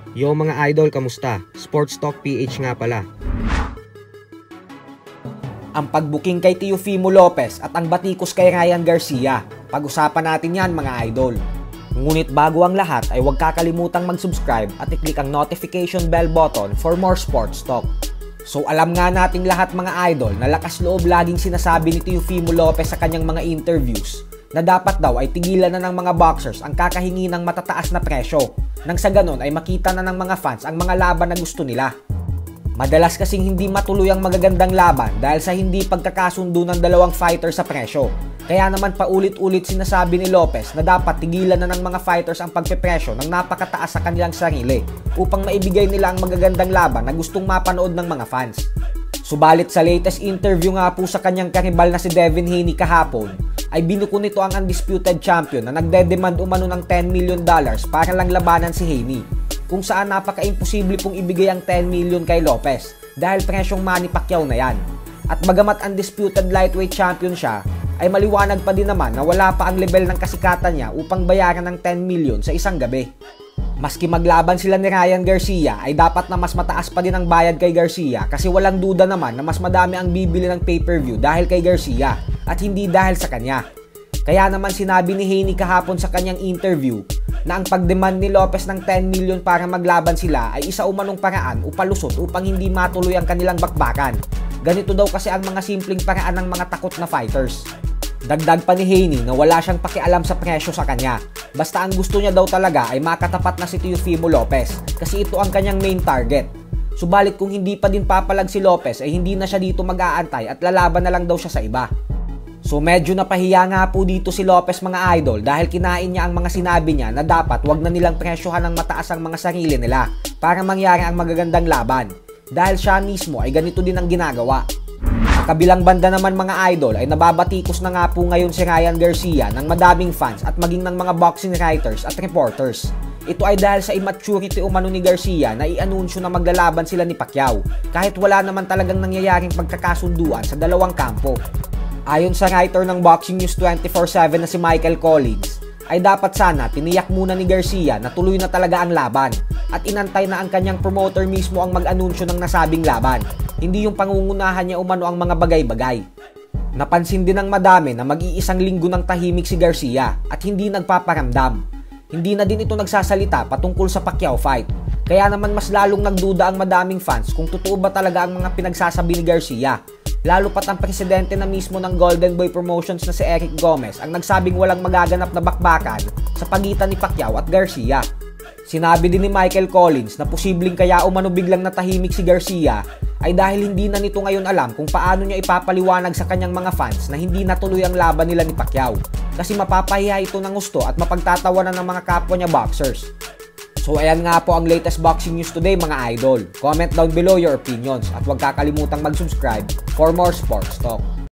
Yo mga idol, kamusta? SportsTalk PH nga pala. Ang pagbuking kay Teofimo Lopez at ang batikos kay Garcia. Pag-usapan natin yan mga idol. Ngunit bago ang lahat ay huwag kakalimutang mag-subscribe at i-click ang notification bell button for more sports talk. So alam nga nating lahat mga idol na lakas loob laging sinasabi ni Teofimo Lopez sa kanyang mga interviews na dapat daw ay tigilan na ng mga boxers ang kakahingi ng matataas na presyo nang sa ganon ay makita na ng mga fans ang mga laban na gusto nila. Madalas kasing hindi matuloy ang magagandang laban dahil sa hindi pagkakasundo ng dalawang fighter sa presyo. Kaya naman paulit-ulit sinasabi ni Lopez na dapat tigilan na ng mga fighters ang pagpepresyo ng napakataas sa kanilang sarili upang maibigay nila ang magagandang laban na gustong mapanood ng mga fans. Subalit sa latest interview nga po sa kanyang karibal na si Devin Haney kahapon, ay binuko nito ang undisputed champion na nagde-demand umano ng $10 million para lang labanan si Haney, kung saan napaka-imposible pong ibigay ang 10 million kay Lopez dahil presyong Manny Pacquiao na yan. At bagamat undisputed lightweight champion siya, ay maliwanag pa din naman na wala pa ang level ng kasikatan niya upang bayaran ng 10 million sa isang gabi. Maski maglaban sila ni Garcia ay dapat na mas mataas pa din ang bayad kay Garcia kasi walang duda naman na mas madami ang bibili ng pay-per-view dahil kay Garcia at hindi dahil sa kanya. Kaya naman sinabi ni Haney kahapon sa kanyang interview na ang pagdemand ni Lopez ng 10 million para maglaban sila ay isa umanong paraan o palusot upang hindi matuloy ang kanilang bakbakan. Ganito daw kasi ang mga simpleng paraan ng mga takot na fighters. Dagdag pa ni Haney na wala siyang pakialam sa presyo sa kanya. Basta ang gusto niya daw talaga ay makatapat na si Teofimo Lopez kasi ito ang kanyang main target. Subalit kung hindi pa din papalag si Lopez ay hindi na siya dito mag-aantay at lalaban na lang daw siya sa iba. So medyo napahiya nga po dito si Lopez mga idol dahil kinain niya ang mga sinabi niya na dapat wag na nilang presyohan ng mataas ang mga sarili nila para mangyari ang magagandang laban. Dahil siya mismo ay ganito din ang ginagawa. Sa kabilang banda naman mga idol ay nababatikos na nga po ngayon si Garcia ng madaming fans at maging ng mga boxing writers at reporters. Ito ay dahil sa immaturity umano ni Garcia na i-anunsyo na maglalaban sila ni Pacquiao kahit wala naman talagang nangyayaring pagkakasunduan sa dalawang kampo. Ayon sa writer ng Boxing News 24/7 na si Michael Collins, ay dapat sana tiniyak muna ni Garcia na tuloy na talaga ang laban at inantay na ang kanyang promoter mismo ang mag-anunsyo ng nasabing laban, hindi yung pangungunahan niya umano ang mga bagay-bagay. Napansin din ng madami na mag-iisang linggo ng tahimik si Garcia at hindi nagpaparamdam. Hindi na din ito nagsasalita patungkol sa Pacquiao fight. Kaya naman mas lalong nagduda ang madaming fans kung totoo ba talaga ang mga pinagsasabi ni Garcia. Lalo pat ang presidente na mismo ng Golden Boy Promotions na si Eric Gomez ang nagsabing walang magaganap na bakbakan sa pagitan ni Pacquiao at Garcia. Sinabi din ni Michael Collins na posibleng kaya umano biglang natahimik si Garcia ay dahil hindi na nito ngayon alam kung paano niya ipapaliwanag sa kanyang mga fans na hindi natuloy ang laban nila ni Pacquiao kasi mapapahiya ito ng gusto at mapagtatawanan ng mga kapwa niya boxers. So ayan nga po ang latest boxing news today mga idol. Comment down below your opinions at huwag kakalimutang mag-subscribe for more sports talk.